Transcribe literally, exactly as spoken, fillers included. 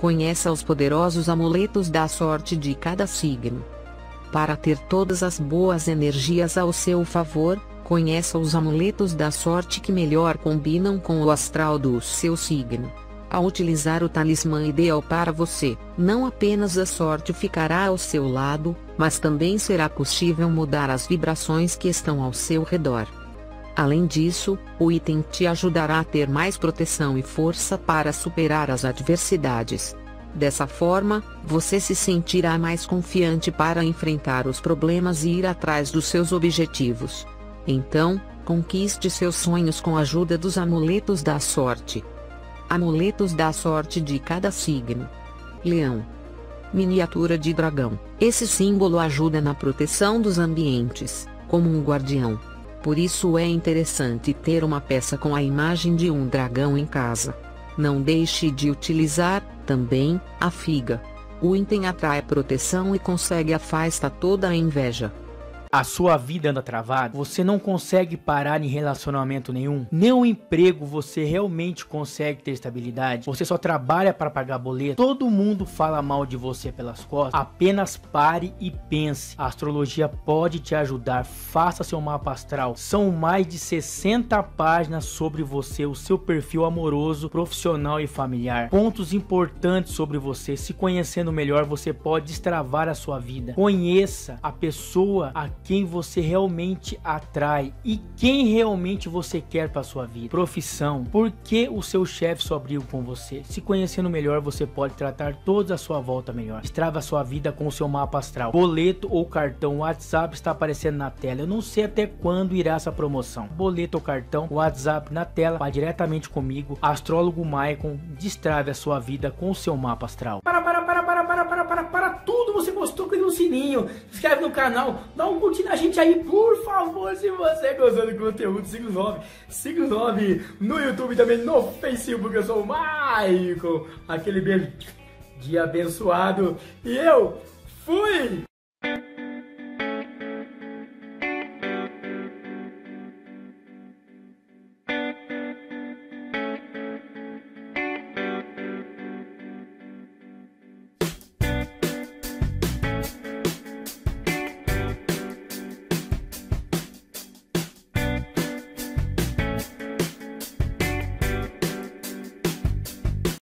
Conheça os poderosos amuletos da sorte de cada signo. Para ter todas as boas energias ao seu favor, conheça os amuletos da sorte que melhor combinam com o astral do seu signo. Ao utilizar o talismã ideal para você, não apenas a sorte ficará ao seu lado, mas também será possível mudar as vibrações que estão ao seu redor. Além disso, o item te ajudará a ter mais proteção e força para superar as adversidades. Dessa forma, você se sentirá mais confiante para enfrentar os problemas e ir atrás dos seus objetivos. Então, conquiste seus sonhos com a ajuda dos amuletos da sorte. Amuletos da sorte de cada signo. Leão. Miniatura de dragão. Esse símbolo ajuda na proteção dos ambientes, como um guardião. Por isso é interessante ter uma peça com a imagem de um dragão em casa. Não deixe de utilizar, também, a figa. O item atrai proteção e consegue afastar toda a inveja. A sua vida anda travada? Você não consegue parar em relacionamento nenhum? Nem um emprego você realmente consegue ter estabilidade? Você só trabalha para pagar boleto? Todo mundo fala mal de você pelas costas? Apenas pare e pense. A astrologia pode te ajudar. Faça seu mapa astral. São mais de sessenta páginas sobre você, o seu perfil amoroso, profissional e familiar. Pontos importantes sobre você. Se conhecendo melhor, você pode destravar a sua vida. Conheça a pessoa a quem você realmente atrai e quem realmente você quer para sua vida. Profissão. Por que o seu chefe só briga com você? Se conhecendo melhor, você pode tratar todos à sua volta melhor. Destrava a sua vida com o seu mapa astral. Boleto ou cartão, WhatsApp está aparecendo na tela. Eu não sei até quando irá essa promoção. Boleto ou cartão, WhatsApp na tela, vá diretamente comigo, Astrólogo Maicon. Destrave a sua vida com o seu mapa astral. Para, para, para, para, para, para, para, para tudo. Você gostou? Clica no sininho, se inscreve no canal, dá um curtir na gente aí, por favor. Se você gostou do conteúdo, siga o nove, siga o nove no YouTube, também no Facebook. Eu sou o Maicon. Aquele beijo de abençoado e eu fui!